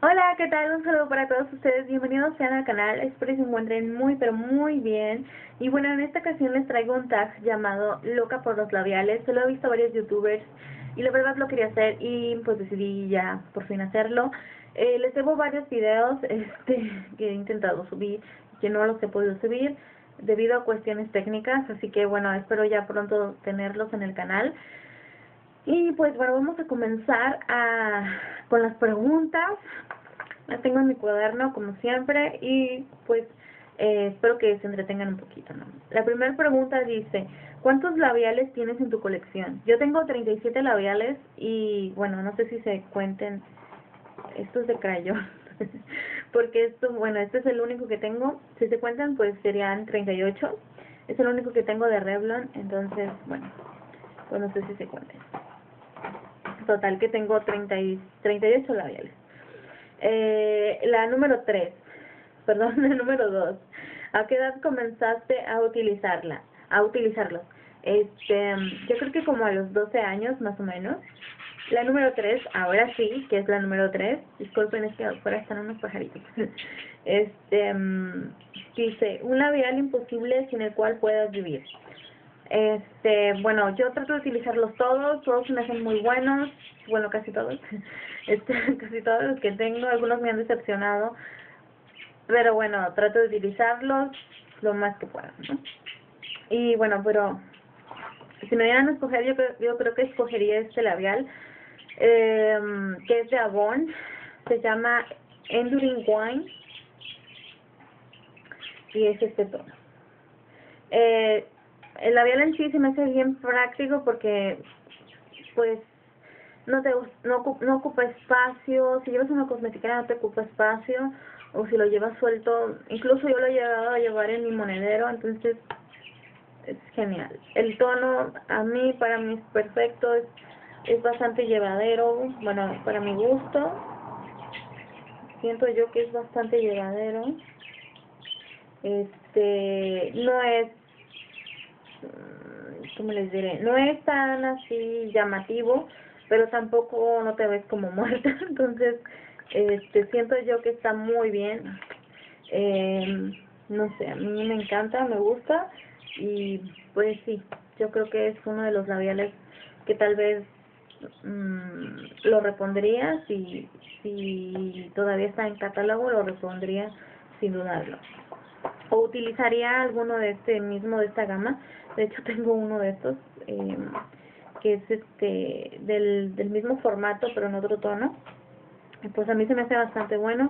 Hola, ¿qué tal? Un saludo para todos ustedes. Bienvenidos sean al canal. Espero que se encuentren muy, pero muy bien. Y bueno, en esta ocasión les traigo un tag llamado Loca por los labiales. Se lo he visto a varios youtubers y la verdad lo quería hacer y pues decidí ya por fin hacerlo. Les debo varios videos que he intentado subir y que no los he podido subir debido a cuestiones técnicas. Así que bueno, espero ya pronto tenerlos en el canal. Y pues bueno, vamos a comenzar con las preguntas. Las tengo en mi cuaderno como siempre y pues espero que se entretengan un poquito, ¿no? La primera pregunta dice, ¿cuántos labiales tienes en tu colección? Yo tengo 37 labiales y bueno, no sé si se cuenten, esto es de crayón, porque esto, bueno, este es el único que tengo, si se cuentan pues serían 38, es el único que tengo de Revlon, entonces bueno, pues no sé si se cuenten. Total que tengo 38 labiales. La número 3, perdón, la número 2. ¿A qué edad comenzaste a utilizarlos? Yo creo que como a los 12 años más o menos. La número 3, ahora sí, que es la número 3. Disculpen, es que afuera están unos pajaritos. Dice, un labial imposible sin el cual puedas vivir. Bueno, yo trato de utilizarlos todos me hacen muy buenos, bueno, casi todos, casi todos los que tengo, algunos me han decepcionado, pero bueno, trato de utilizarlos lo más que pueda, ¿no? Y bueno, pero si me dieran a escoger, yo creo que escogería este labial, que es de Avon, se llama Enduring Wine, y es este tono. El labial en sí se me hace bien práctico porque pues no ocupa espacio, si llevas una cosmética no te ocupa espacio, o si lo llevas suelto, incluso yo lo he llegado a llevar en mi monedero, entonces es genial. El tono para mí es perfecto, es bastante llevadero, bueno, para mi gusto, siento yo que es bastante llevadero. No es, ¿cómo les diré? No es tan así llamativo, pero tampoco no te ves como muerta, entonces siento yo que está muy bien. No sé, a mí me encanta, me gusta y pues sí, yo creo que es uno de los labiales que tal vez lo repondría si todavía está en catálogo, lo repondría sin dudarlo. O utilizaría alguno de de esta gama. De hecho tengo uno de estos que es del mismo formato pero en otro tono, pues a mí se me hace bastante bueno.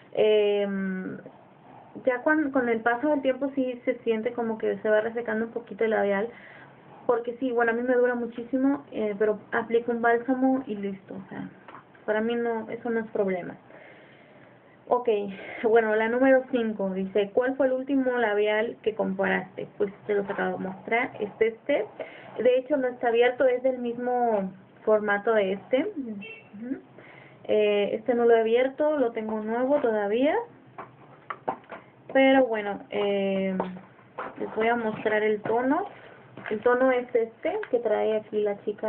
Ya con el paso del tiempo sí se siente como que se va resecando un poquito el labial, porque sí, bueno, a mí me dura muchísimo, pero aplico un bálsamo y listo, o sea, para mí no, eso no es problema. Ok, bueno, la número 5 dice, ¿cuál fue el último labial que compraste? Pues te lo acabo de mostrar, de hecho no está abierto, es del mismo formato de este. Este no lo he abierto, lo tengo nuevo todavía, pero bueno, les voy a mostrar el tono. El tono es que trae aquí la chica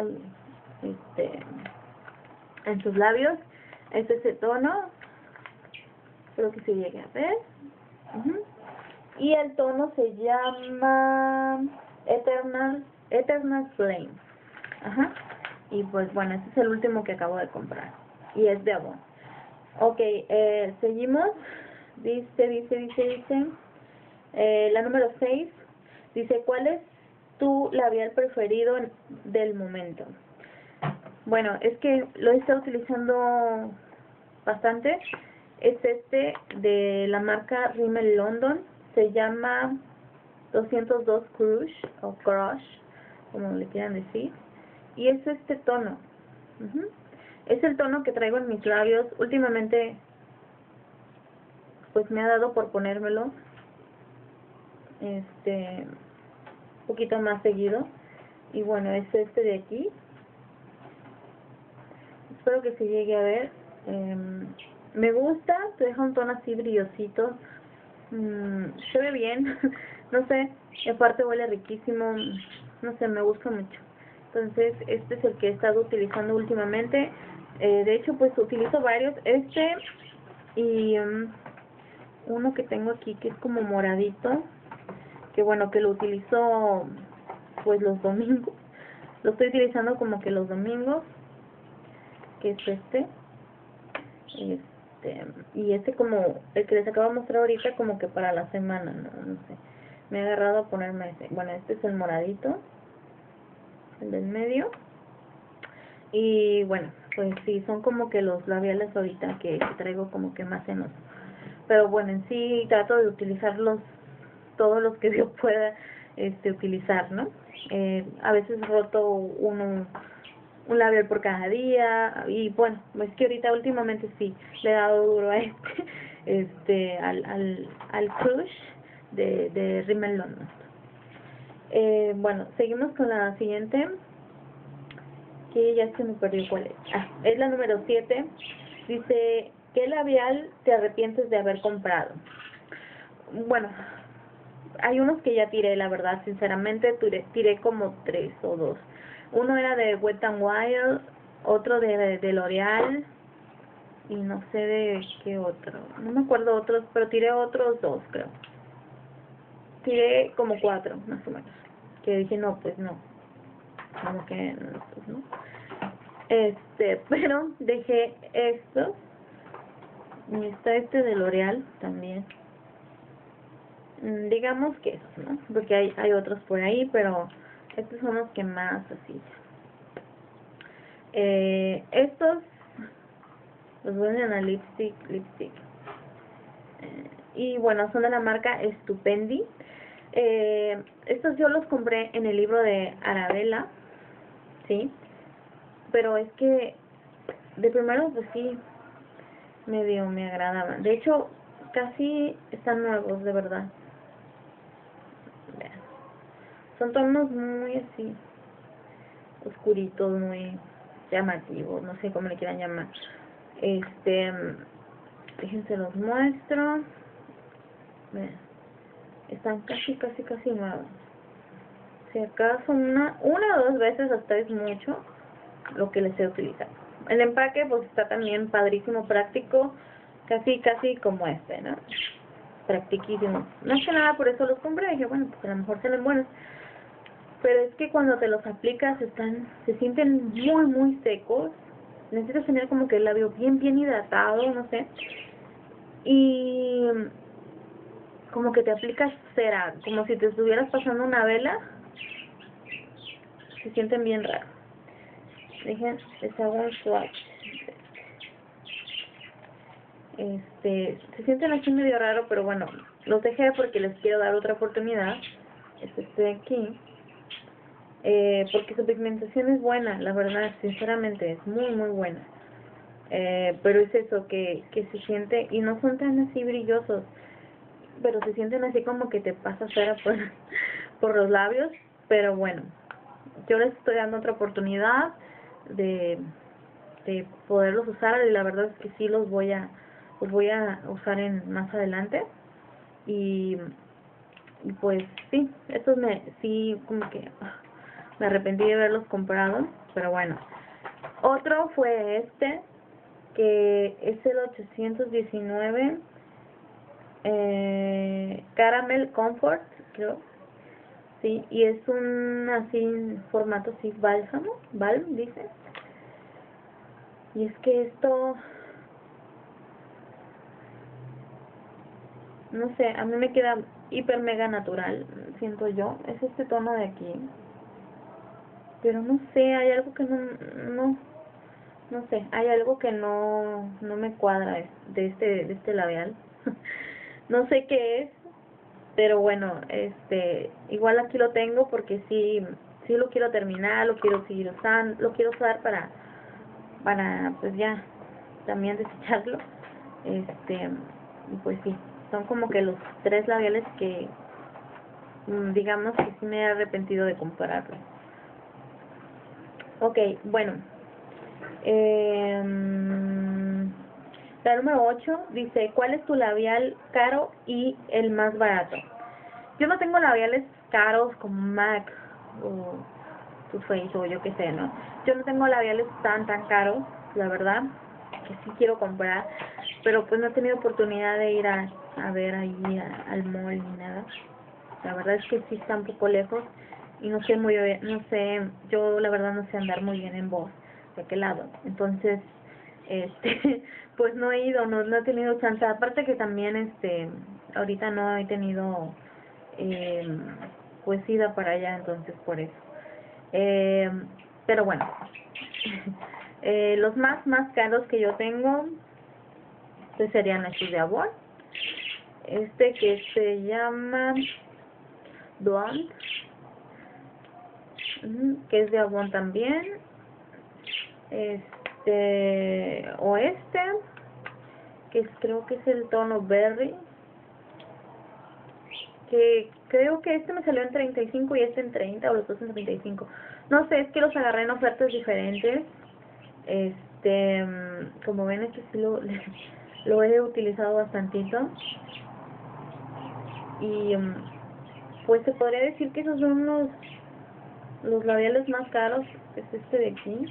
en sus labios, es ese tono. Espero que se llegue a ver. Y el tono se llama Eternal Flame. Ajá. Y pues bueno, este es el último que acabo de comprar. Y es de Avon. Ok, seguimos. Dice. La número 6. Dice, ¿cuál es tu labial preferido del momento? Bueno, es que lo he estado utilizando bastante. Es de la marca Rimmel London. Se llama 202 Crush o Crush, como le quieran decir. Y es este tono. Es el tono que traigo en mis labios. Últimamente, pues me ha dado por ponérmelo un poquito más seguido. Y bueno, es este de aquí. Espero que se llegue a ver. Me gusta, te deja un tono así brillosito. Se ve bien, no sé, y aparte huele riquísimo, no sé, me gusta mucho. Entonces este es el que he estado utilizando últimamente. De hecho pues utilizo varios. Y uno que tengo aquí que es como moradito, que bueno, que lo utilizo pues los domingos. Lo estoy utilizando como que los domingos, que es y como el que les acabo de mostrar ahorita, como que para la semana, no sé. Me he agarrado a ponerme ese. Bueno, este es el moradito, el del medio. Y bueno, pues sí, son como que los labiales ahorita que traigo como que más en uso. Pero bueno, en sí trato de utilizarlos todos los que yo pueda utilizar, ¿no? A veces roto un labial por cada día, y bueno, es que ahorita últimamente sí le he dado duro a al Crush de Rimmel London. Bueno, seguimos con la siguiente, que ya se me perdió cuál es. Es la número 7. Dice, ¿qué labial te arrepientes de haber comprado? Bueno, hay unos que ya tiré, la verdad, sinceramente, tiré como 3 o 2. Uno era de Wet n Wild, otro de L'Oreal, y no sé de qué otro. No me acuerdo otros, pero tiré otros 2, creo. Tiré como 4, más o menos. Que dije, no, pues no. Como que, no, pues no. Pero dejé estos. Y está de L'Oreal también. Digamos que esos, ¿no? Porque hay otros por ahí, pero estos son los que más así. Estos los venden a lipstick. Y bueno, son de la marca Stupendi. Estos yo los compré en el libro de Arabella, ¿sí? Pero es que de primero pues sí, medio me agradaban. De hecho, casi están nuevos, de verdad. Vean. Son tonos muy así, oscuritos, muy llamativos, no sé cómo le quieran llamar. Fíjense, los muestro. Vean. Están casi nuevos. Si acaso una o dos veces hasta es mucho lo que les he utilizado. El empaque pues está también padrísimo, práctico, casi como ¿no? Practiquísimo. No es que nada, por eso los compré. Dije, bueno, pues a lo mejor se ven buenos. Pero es que cuando te los aplicas se sienten muy secos. Necesitas tener como que el labio bien hidratado, no sé. Y como que te aplicas cera, como si te estuvieras pasando una vela. Se sienten bien raros. Dejen, les hago un swatch. Se sienten así medio raro, pero bueno, los dejé porque les quiero dar otra oportunidad. Estoy aquí. Porque su pigmentación es buena, la verdad, sinceramente, es muy buena. Pero es eso, que se siente, y no son tan así brillosos, pero se sienten así como que te pasa cera por los labios. Pero bueno, yo les estoy dando otra oportunidad de poderlos usar, y la verdad es que sí los voy a usar más adelante. Y pues sí, estos sí como que me arrepentí de haberlos comprado, pero bueno. Otro fue que es el 819 Caramel Comfort, creo. Sí, y es un así formato así balm dice. Y es que esto, no sé, a mí me queda hiper mega natural, siento yo. Es este tono de aquí. Pero no sé, hay algo que no sé, hay algo que no me cuadra de este labial. No sé qué es, pero bueno, igual aquí lo tengo porque sí lo quiero terminar, lo quiero seguir usando, lo quiero usar para pues ya también desecharlo. Y pues sí, son como que los 3 labiales que digamos que sí me he arrepentido de comprarlos. Ok, bueno. La número 8 dice, ¿cuál es tu labial caro y el más barato? Yo no tengo labiales caros como MAC o Too Faced o yo qué sé, ¿no? Yo no tengo labiales tan caros, la verdad, que sí quiero comprar. pero pues no he tenido oportunidad de ir a ver ahí al mall ni nada. La verdad es que sí está un poco lejos y no sé muy bien, no sé, yo la verdad no sé andar muy bien en voz de qué lado. Entonces, pues no he ido, no he tenido chance. Aparte que también, ahorita no he tenido, eh, pues ida para allá, entonces por eso. Eh, pero bueno, los más caros que yo tengo, pues serían estos de Avon. Que se llama Duant, que es de Avon también. O que creo que es el tono Berry, que creo que me salió en 35 y en 30, o los dos en 35. No sé, es que los agarré en ofertas diferentes. Como ven, sí lo he utilizado bastantito. Y pues se podría decir que esos son los labiales más caros. Es de aquí.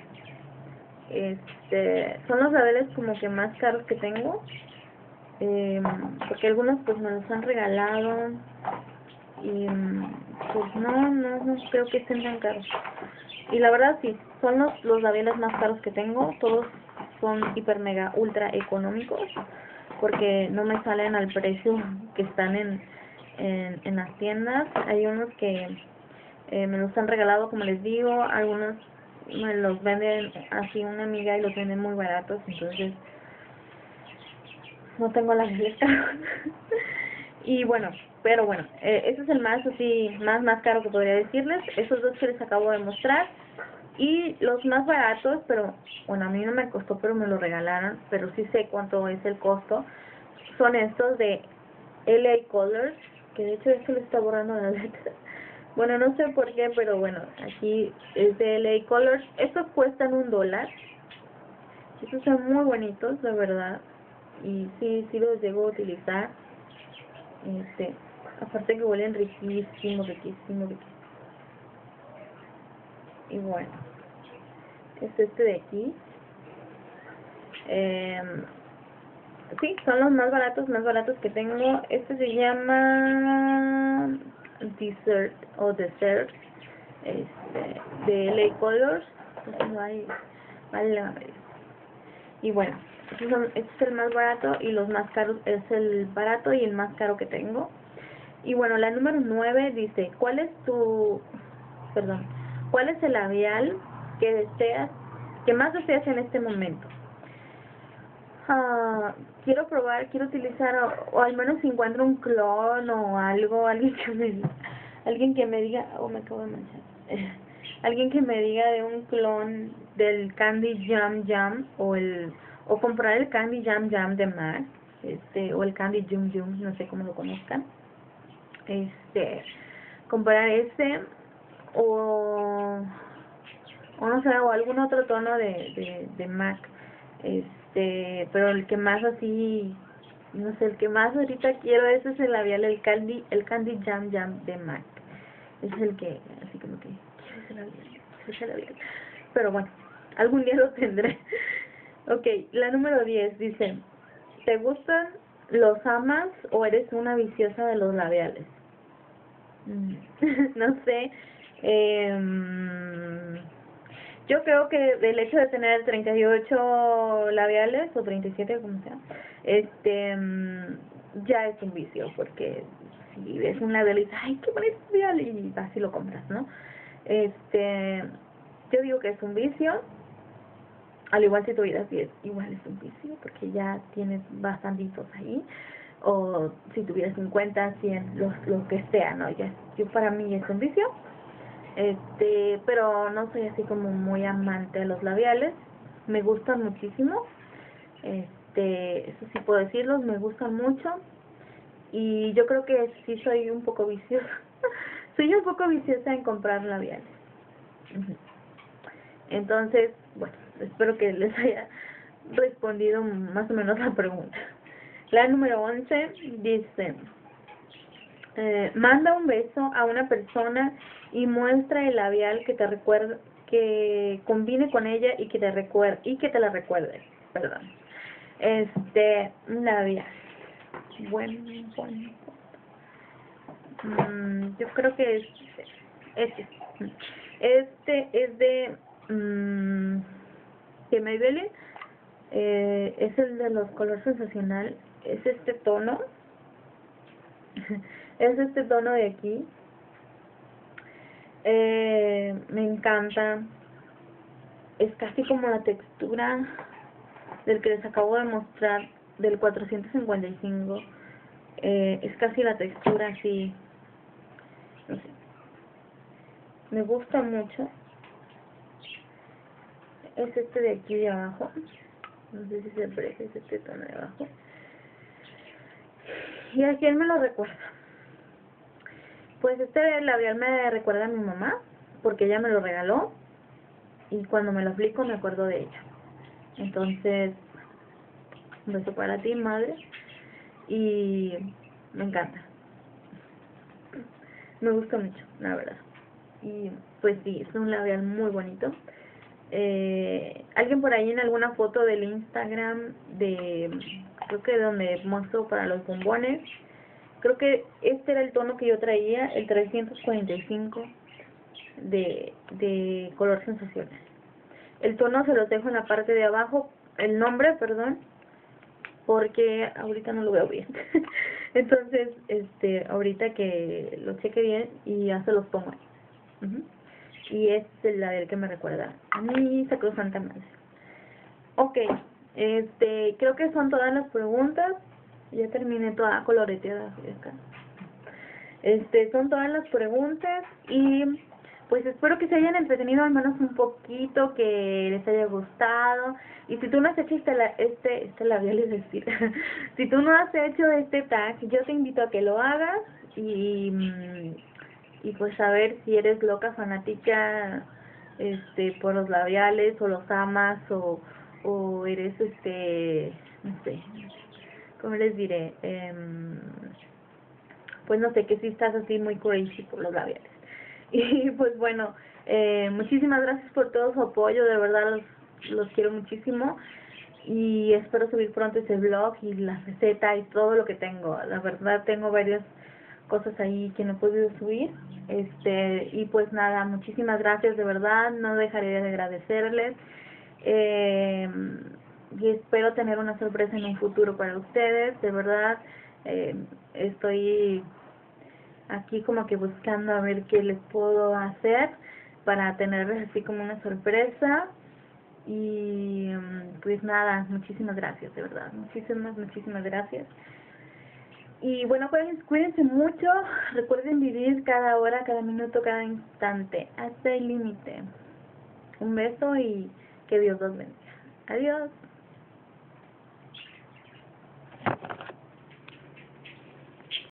Son los labiales como que más caros que tengo. Porque algunos pues me los han regalado y pues no creo que estén tan caros. Y la verdad sí, son los labiales más caros que tengo. Todos son hiper mega ultra económicos porque no me salen al precio que están en las tiendas. Hay unos que me los han regalado, como les digo. Algunos me los venden así una amiga y los venden muy baratos, entonces no tengo las listas. Y bueno, pero bueno, ese es el más así, más caro que podría decirles. Esos dos que les acabo de mostrar. Y los más baratos, pero bueno, a mí no me costó, pero me lo regalaron, pero sí sé cuánto es el costo. Son estos de LA Colors, que de hecho esto le está borrando la letra. Bueno, no sé por qué, pero bueno, aquí es de LA Colors. Estos cuestan $1. Estos son muy bonitos, la verdad. Y sí los llego a utilizar. Aparte que huelen riquísimo. Y bueno, es de aquí. Sí, son los más baratos que tengo. Se llama Desert, de LA Colors. Vale. Y bueno, este es el más barato y los más caros, es el barato y el más caro que tengo. Y bueno, la número 9 dice, ¿cuál es el labial que más deseas en este momento? Quiero quiero utilizar, o al menos si encuentro un clon o algo, alguien que me diga, me acabo de manchar, alguien que me diga de un clon del Candy Jam o comprar el Candy Jam de MAC, o el Candy Jum, no sé cómo lo conozcan, comprar o no sé, o algún otro tono de MAC, pero el que más así, no sé, el que más ahorita quiero, ese es el labial, el Candy Jam de MAC. Es el que, así como que, quiero ese labial. Pero bueno, algún día lo tendré. Ok, la número 10 dice, ¿te gustan, los amas o eres una viciosa de los labiales? No sé. Yo creo que el hecho de tener 38 labiales o 37, como sea, ya es un vicio, porque si ves un labial y dices, ay, qué bonito labial, y vas y lo compras, ¿no? Yo digo que es un vicio. Al igual si tuvieras 10, igual es un vicio, porque ya tienes bastantitos ahí. O si tuvieras 50, 100, los que sea, ¿no? Para mí es un vicio. Pero no soy así como muy amante de los labiales. Me gustan muchísimo. Eso sí puedo decirlos, me gustan mucho. Y yo creo que sí soy un poco viciosa. Soy un poco viciosa en comprar labiales. Entonces, bueno, espero que les haya respondido más o menos la pregunta. La número 11 dice, manda un beso a una persona y muestra el labial que combine con ella y que te la recuerde. Perdón. Un labial. Bueno. Yo creo que es este. Este es de que Maybelline. Es el de los color sensacional. Es este tono. Es este tono de aquí. Me encanta. Es casi como la textura del que les acabo de mostrar, del 455. Es casi la textura así. No sé. Me gusta mucho. Es este de aquí de abajo. No sé si se aprecia, es este tono de abajo. ¿Y a quién me lo recuerda? Pues este labial me recuerda a mi mamá, porque ella me lo regaló. Y cuando me lo aplico me acuerdo de ella. Entonces, un beso para ti, madre. Y me encanta. Me gusta mucho, la verdad. Y pues sí, es un labial muy bonito. Alguien por ahí en alguna foto del Instagram creo que donde muestro para los bombones, creo que este era el tono que yo traía, el 345 de color sensacional. El tono se los dejo en la parte de abajo, el nombre, perdón, porque ahorita no lo veo bien. Entonces, ahorita que lo cheque bien y ya se los pongo ahí. Y es el labial que me recuerda a mi sacrosanta madre. Ok, creo que son todas las preguntas. Ya terminé toda coloreteada acá. Son todas las preguntas y pues espero que se hayan entretenido al menos un poquito, que les haya gustado. Y si tú no has hecho este labial, es decir, si tú no has hecho este tag, yo te invito a que lo hagas y pues a ver si eres loca fanática por los labiales, o los amas, o eres no sé, ¿cómo les diré? Pues no sé, que si estás así muy crazy por los labiales. Y pues bueno, muchísimas gracias por todo su apoyo, de verdad los quiero muchísimo. Y espero subir pronto ese vlog y la receta y todo lo que tengo. La verdad tengo varias cosas ahí que no he podido subir. Y pues nada, muchísimas gracias, de verdad, no dejaré de agradecerles. Y espero tener una sorpresa en un futuro para ustedes, de verdad. Estoy aquí como que buscando a ver qué les puedo hacer para tenerles así como una sorpresa. Y pues nada, muchísimas gracias, de verdad, muchísimas gracias. Y bueno, cuídense mucho, recuerden vivir cada hora, cada minuto, cada instante, hasta el límite. Un beso y que Dios los bendiga. Adiós.